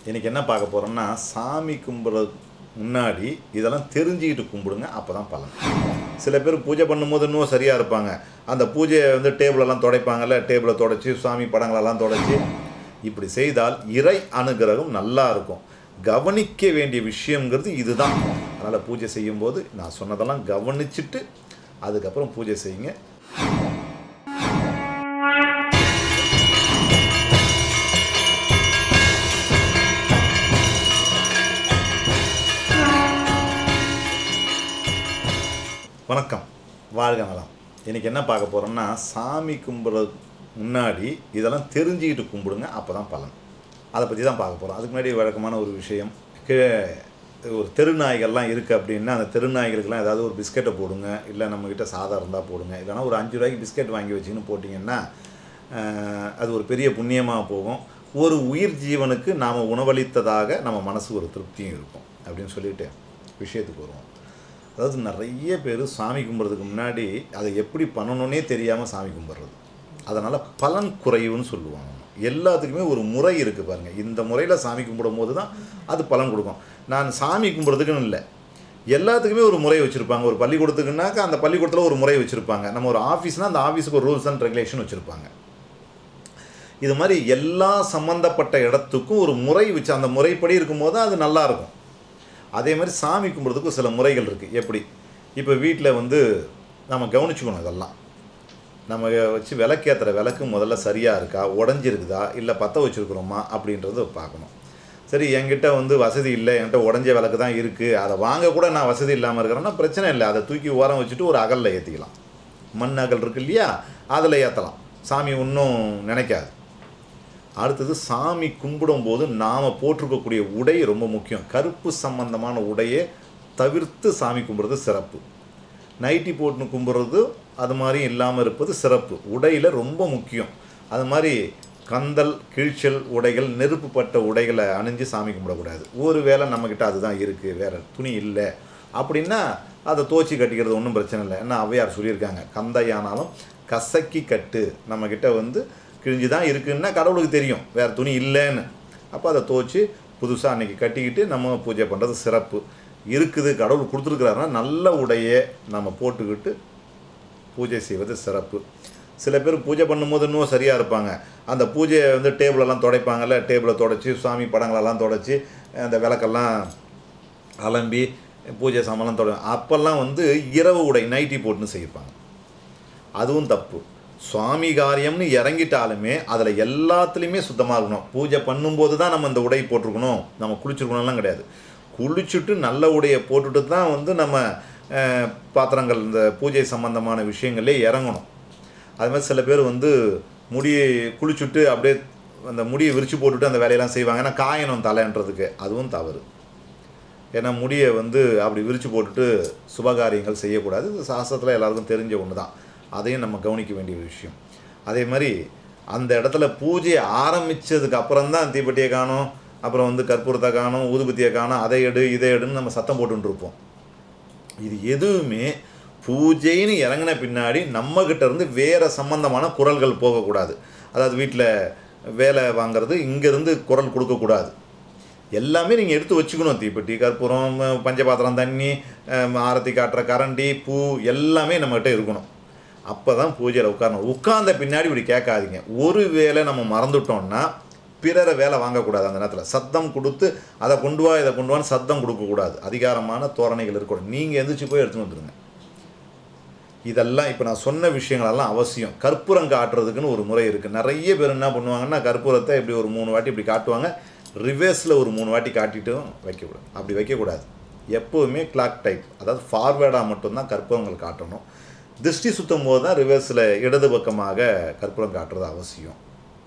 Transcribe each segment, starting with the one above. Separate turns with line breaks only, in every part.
இன்றைக்கி என்ன பார்க்க போகிறோம்னா, சாமி கும்பிட்றதுக்கு முன்னாடி இதெல்லாம் தெரிஞ்சுக்கிட்டு கும்பிடுங்க, அப்போ தான் பலன். சில பேர் பூஜை பண்ணும்போது இன்னும் சரியாக இருப்பாங்க. அந்த பூஜையை டேபிளெல்லாம் துடைப்பாங்கல்ல, டேபிளை துடைச்சி சாமி படங்களெல்லாம் துடைச்சி இப்படி செய்தால் இறை அனுகிரகம் நல்லா இருக்கும். கவனிக்க வேண்டிய விஷயங்கிறது இதுதான். அதனால் பூஜை செய்யும்போது நான் சொன்னதெல்லாம் கவனிச்சுட்டு அதுக்கப்புறம் பூஜை செய்யுங்க. வணக்கம், வாழ்க நலம். இன்றைக்கி என்ன பார்க்க போகிறோம்னா, சாமி கும்பிட்றதுக்கு முன்னாடி இதெல்லாம் தெரிஞ்சுக்கிட்டு கும்பிடுங்க, அப்போ தான் பலன். அதை பற்றி தான் பார்க்க போகிறோம். அதுக்கு முன்னாடி வழக்கமான ஒரு விஷயம், ஒரு தெருநாய்கள்லாம் இருக்குது அப்படின்னா அந்த தெருநாய்களுக்கெல்லாம் ஏதாவது ஒரு பிஸ்கெட்டை போடுங்க, இல்லை நம்மக்கிட்ட சாதம் இருந்தால் போடுங்க. இல்லைனா ஒரு 5 ரூபாய்க்கு பிஸ்கெட் வாங்கி வச்சுன்னு போட்டிங்கன்னா அது ஒரு பெரிய புண்ணியமாக போகும். ஒரு உயிர் ஜீவனுக்கு நாம் உணவளித்ததாக நம்ம மனசு ஒரு திருப்தியும் இருக்கும் அப்படின்னு சொல்லிட்டு விஷயத்துக்கு வருவோம். அதாவது நிறைய பேர் சாமி கும்பிட்றதுக்கு முன்னாடி அதை எப்படி பண்ணணுன்னே தெரியாமல் சாமி கும்பிட்றது, அதனால் பலன் குறைவுன்னு சொல்லுவாங்க. எல்லாத்துக்குமே ஒரு முறை இருக்குது பாருங்கள். இந்த முறையில் சாமி கும்பிடும் போது தான் அது பலன் கொடுக்கும். நான் சாமி கும்பிட்றதுக்குன்னு இல்லை, எல்லாத்துக்குமே ஒரு முறை வச்சுருப்பாங்க. ஒரு பள்ளிக்கூடத்துக்குனாக்கா அந்த பள்ளிக்கூடத்தில் ஒரு முறை வச்சுருப்பாங்க. நம்ம ஒரு ஆஃபீஸ்னால் அந்த ஆஃபீஸுக்கு ஒரு ரூல்ஸ் அண்ட் ரெகுலேஷன் வச்சுருப்பாங்க. இது மாதிரி எல்லா சம்மந்தப்பட்ட இடத்துக்கும் ஒரு முறை வச்சு அந்த முறைப்படி இருக்கும்போது அது நல்லாயிருக்கும். அதே மாதிரி சாமி கும்பிட்றதுக்கு சில முறைகள் இருக்குது. எப்படி இப்போ வீட்டில் நம்ம கவனிச்சுக்கணும். இதெல்லாம் நம்ம வச்சு விளக்கேற்றுற விளக்கு முதல்ல சரியாக இருக்கா, உடஞ்சிருக்குதா, இல்லை பற்ற வச்சுருக்குறோமா அப்படின்றத பார்க்கணும். சரி, என்கிட்ட வசதி இல்லை, என்கிட்ட உடஞ்ச விளக்கு தான் இருக்குது, அதை வாங்க கூட நான் வசதி இல்லாமல் இருக்கிறேன்னா பிரச்சனை இல்லை. அதை தூக்கி ஓரம் வச்சுட்டு ஒரு அகலில் ஏற்றிக்கலாம். மண் அகல் இருக்குது இல்லையா, அதில் ஏற்றலாம். சாமி ஒன்றும் நினைக்காது. அடுத்தது, சாமி கும்பிடும்போது நாம் போட்டிருக்கக்கூடிய உடை ரொம்ப முக்கியம். கருப்பு சம்பந்தமான உடையை தவிர்த்து சாமி கும்பிட்றது சிறப்பு. நைட்டி போட்டுன்னு கும்பிட்றது அது மாதிரி இல்லாமல் இருப்பது சிறப்பு. உடையில் ரொம்ப முக்கியம். அது மாதிரி கந்தல் கீழ்ச்சல் உடைகள், நெருப்புப்பட்ட உடைகளை அணிஞ்சு சாமி கும்பிடக்கூடாது. ஒரு வேளை நம்மக்கிட்ட அதுதான் இருக்குது, வேறு துணி இல்லை அப்படின்னா அதை தோச்சி கட்டிக்கிறது ஒன்றும் பிரச்சனை இல்லை. ஏன்னா ஔவையார் சொல்லியிருக்காங்க, கந்தையானாலும் கசக்கி கட்டு. நம்மக்கிட்ட கிழிஞ்சு தான் இருக்குன்னா கடவுளுக்கு தெரியும் வேறு துணி இல்லைன்னு. அப்போ அதை துவச்சி புதுசாக அன்றைக்கி கட்டிக்கிட்டு நம்ம பூஜை பண்ணுறது சிறப்பு. இருக்குது, கடவுள் கொடுத்துருக்குறாருன்னா நல்ல உடையை நம்ம போட்டுக்கிட்டு பூஜை செய்வது சிறப்பு. சில பேர் பூஜை பண்ணும்போது இன்னும் சரியாக இருப்பாங்க. அந்த பூஜையை டேபிளெல்லாம் துடைப்பாங்கல்ல, டேபிளை துடைச்சி சாமி படங்களெல்லாம் துடைச்சி அந்த விளக்கெல்லாம் அலம்பி பூஜை சாமான்லாம் அப்போல்லாம் இரவு உடை நைட்டி போட்டுன்னு செய்வாங்க. அதுவும் தப்பு. சுவாமி காரியம்னு இறங்கிட்டாலுமே அதில் எல்லாத்துலேயுமே சுத்தமாக இருக்கணும். பூஜை பண்ணும்போது தான் நம்ம இந்த உடை போட்டிருக்கணும், நம்ம குளிச்சுருக்கணும்லாம் கிடையாது. குளிச்சுட்டு நல்ல உடையை போட்டுட்டு தான் நம்ம பாத்திரங்கள் இந்த பூஜை சம்பந்தமான விஷயங்களே இறங்கணும். அது மாதிரி சில பேர் முடியை குளிச்சுட்டு அப்படியே அந்த முடியை விரித்து போட்டுட்டு அந்த வேலையெல்லாம் செய்வாங்க. ஏன்னா காயணும் தலைன்றதுக்கு. அதுவும் தவறு. ஏன்னா முடியை அப்படி விரித்து போட்டுட்டு சுபகாரியங்கள் செய்யக்கூடாது. இது சாஸ்திரத்தில் எல்லாருக்கும் தெரிஞ்ச ஒன்று தான். அதையும் நம்ம கவனிக்க வேண்டிய விஷயம். அதே மாதிரி அந்த இடத்துல பூஜையை ஆரம்பித்ததுக்கு அப்புறம் தான் தீப்பெட்டியை காணும், அப்புறம் கற்பூரத்தை காணும், ஊதுபத்தியை காணும், அதை எடு இதை எடுன்னு நம்ம சத்தம் போட்டுருப்போம். இது எதுவுமே பூஜைன்னு இறங்கின பின்னாடி நம்மக்கிட்ட இருந்து வேறு சம்பந்தமான குரல்கள் போகக்கூடாது. அதாவது வீட்டில் வேலை வாங்கிறது இங்கேருந்து குரல் கொடுக்கக்கூடாது. எல்லாமே நீங்கள் எடுத்து வச்சுக்கணும். தீப்பெட்டி, கற்பூரம், பஞ்சபாத்திரம், தண்ணி, ஆரத்தி காட்டுற கரண்டி, பூ எல்லாமே நம்மகிட்ட இருக்கணும். அப்போ தான் பூஜையில் உட்காரணும். உட்கார்ந்த பின்னாடி இப்படி கேட்காதீங்க. ஒரு வேளை நம்ம மறந்துட்டோம்னா பிறரை வேலை வாங்கக்கூடாது. அந்த நேரத்தில் சத்தம் கொடுத்து அதை கொண்டு வா இதை கொண்டு வான்னு சத்தம் கொடுக்கக்கூடாது. அதிகாரமான தோரணைகள் இருக்கணும். நீங்கள் எந்திரிச்சு போய் எடுத்துன்னு வந்துடுங்க. இதெல்லாம் இப்போ நான் சொன்ன விஷயங்களெல்லாம் அவசியம். கற்பூரம் காட்டுறதுக்குன்னு ஒரு முறை இருக்குது. நிறைய பேர் என்ன பண்ணுவாங்கன்னா, கற்பூரத்தை இப்படி ஒரு 3 வாட்டி இப்படி காட்டுவாங்க, ரிவர்ஸில் ஒரு 3 வாட்டி காட்டிட்டும் வைக்கக்கூடாது. அப்படி வைக்கக்கூடாது. எப்போவுமே கிளாக் டைப், அதாவது ஃபார்வேர்டாக மட்டும்தான் கற்பூரங்கள் காட்டணும். திருஷ்டி சுற்றும் போது தான் ரிவர்ஸில் இடது பக்கமாக கற்பூரம் காட்டுறது அவசியம்.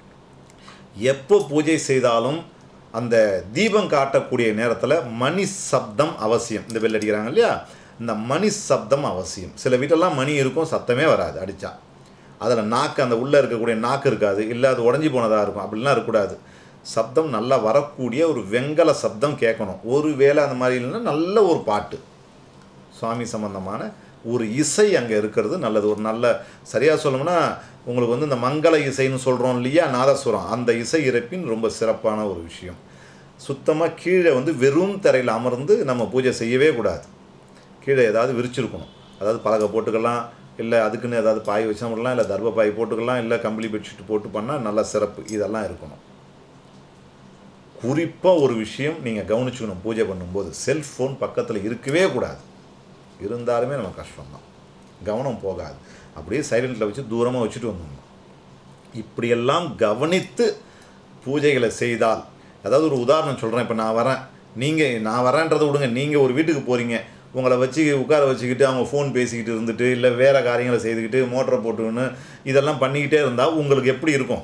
எப்போ பூஜை செய்தாலும் அந்த தீபம் காட்டக்கூடிய நேரத்தில் மணி சப்தம் அவசியம். இந்த பெல் அடிக்கிறாங்க இல்லையா, இந்த மணி சப்தம் அவசியம். சில வீட்டெல்லாம் மணி இருக்கும், சத்தமே வராது அடித்தா. அதில் நாக்கு, அந்த உள்ளே இருக்கக்கூடிய நாக்கு இருக்காது, இல்லை அது உடஞ்சி போனதாக இருக்கும். அப்படிலாம் இருக்கக்கூடாது. சப்தம் நல்லா வரக்கூடிய ஒரு வெங்கல சப்தம் கேட்கணும். ஒரு வேளை அந்த மாதிரி இல்லைன்னா நல்ல ஒரு பாட்டு, சுவாமி சம்பந்தமான ஒரு இசை அங்கே இருக்கிறது நல்லது. ஒரு நல்ல சரியாக சொல்லணும்னா உங்களுக்கு இந்த மங்கள இசைன்னு சொல்கிறோம் இல்லையா, நாதஸ்வரம், அந்த இசை இறைப்பின் ரொம்ப சிறப்பான ஒரு விஷயம். சுத்தமாக கீழே வந்து வெறும் தரையில் அமர்ந்து நம்ம பூஜை செய்யவே கூடாது. கீழே ஏதாவது விரிச்சிருக்கணும். அதாவது பலகை போட்டுக்கலாம், இல்லை அதுக்குன்னு ஏதாவது பாய் வச்சா பண்ணலாம், இல்லை தர்ப பாய் போட்டுக்கலாம், இல்லை கம்பளி பெட்ஷீட் போட்டு பண்ணால் நல்லா சிறப்பு. இதெல்லாம் இருக்கணும். குறிப்பாக ஒரு விஷயம் நீங்கள் கவனிச்சுக்கணும், பூஜை பண்ணும்போது செல்ஃபோன் பக்கத்தில் இருக்கவே கூடாது. இருந்தாலுமே நம்ம கஷ்டம்தான், கவனம் போகாது. அப்படியே சைலண்டில் வச்சு தூரமாக வச்சுட்டு வந்துடணும். இப்படியெல்லாம் கவனித்து பூஜைகளை செய்தால், அதாவது ஒரு உதாரணம் சொல்கிறேன். இப்போ நான் வரேன்றதை விடுங்க, நீங்கள் ஒரு வீட்டுக்கு போகிறீங்க, உங்களை வச்சு உட்கார வச்சுக்கிட்டு அவங்க ஃபோன் பேசிக்கிட்டு இருந்துட்டு, இல்லை வேறு காரியங்களை செய்துக்கிட்டு மோட்டரை போட்டுக்கின்னு இதெல்லாம் பண்ணிக்கிட்டே இருந்தால் உங்களுக்கு எப்படி இருக்கும்?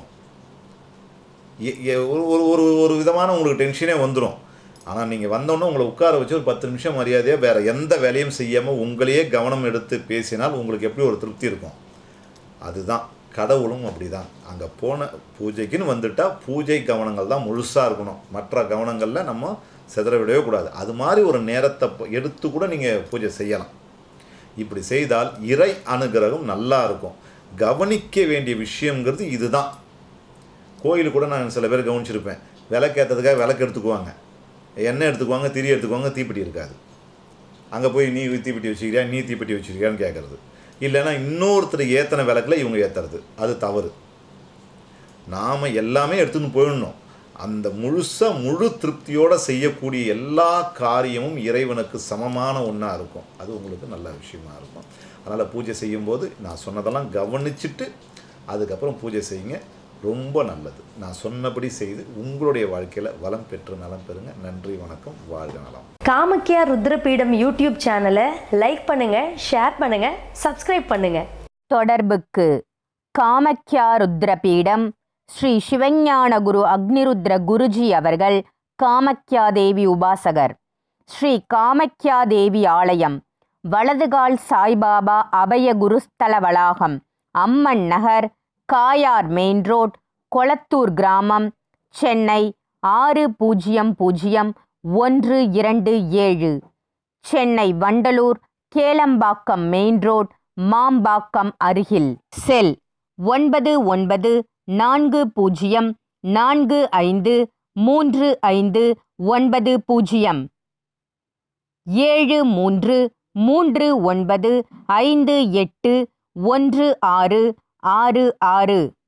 ஒரு விதமான உங்களுக்கு டென்ஷனே வந்துடும். ஆனால் நீங்கள் வந்தோன்னே உங்களை உட்கார வச்சு ஒரு 10 நிமிஷம் மரியாதையாக வேறு எந்த வேலையும் செய்யாமல் உங்களையே கவனம் எடுத்து பேசினால் உங்களுக்கு எப்படி ஒரு திருப்தி இருக்கும்? அதுதான் கடவுளும் அப்படி தான். அங்கே போன பூஜைக்குன்னு வந்துட்டால் பூஜை கவனங்கள் தான் முழுசாக இருக்கணும். மற்ற கவனங்களில் நம்ம சிதற விடவே கூடாது. அது மாதிரி ஒரு நேரத்தை எடுத்து கூட நீங்கள் பூஜை செய்யலாம். இப்படி செய்தால் இறை அனுகிரகம் நல்லா இருக்கும். கவனிக்க வேண்டிய விஷயங்கிறது இதுதான். கோயிலுக்கு கூட நான் சில பேர் கவனிச்சிருப்பேன், விளக்கேற்றதுக்காக விளக்கு எடுத்துக்குவாங்க, எண்ணெய் எடுத்துக்குவாங்க, திரி எடுத்துக்குவாங்க, தீப்பெட்டி இருக்காது. அங்கே போய் நீ தீப்பெட்டி வச்சுக்கிறியா, நீ தீப்பெட்டி வச்சுருக்கியான்னு கேட்குறது. இல்லைன்னா இன்னொருத்தர் ஏற்றின விளக்கில் இவங்க ஏற்றுறது, அது தவறு. நாம் எல்லாமே எடுத்துன்னு போயிடணும். அந்த முழு திருப்தியோடு செய்யக்கூடிய எல்லா காரியமும் இறைவனுக்கு சமமான ஒன்றா இருக்கும். அது உங்களுக்கு நல்ல விஷயமா இருக்கும். அதனால் பூஜை செய்யும்போது நான் சொன்னதெல்லாம் கவனிச்சுட்டு அதுக்கப்புறம் பூஜை செய்யுங்க, ரொம்ப நல்லது. நான் சொன்னபடி செய்து உங்களுடைய வாழ்க்கையில் வளம் பெற்று நலம் பெறுங்க. நன்றி, வணக்கம், வாழ்க நலம்.
காமக்யா ருத்ரபீடம் யூடியூப் சேனலை லைக் பண்ணுங்க, ஷேர் பண்ணுங்க, சப்ஸ்கிரைப் பண்ணுங்க.
தொடர்புக்கு காமக்யா ருத்ரபீடம் ஸ்ரீ சிவஞான குரு அக்னிருத்ர குருஜி அவர்கள் காமக்யா தேவி உபாசகர். ஸ்ரீ காமக்யா தேவி ஆலயம், வலதுகால் சாய்பாபா அபய குருஸ்தல வளாகம், அம்மன் நகர், காயார் மெயின் ரோட், கொளத்தூர் கிராமம், சென்னை 600127. சென்னை வண்டலூர் கேளம்பாக்கம் மெயின் ரோட், மாம்பாக்கம் அருகில். செல் 9940453590, 7339581666.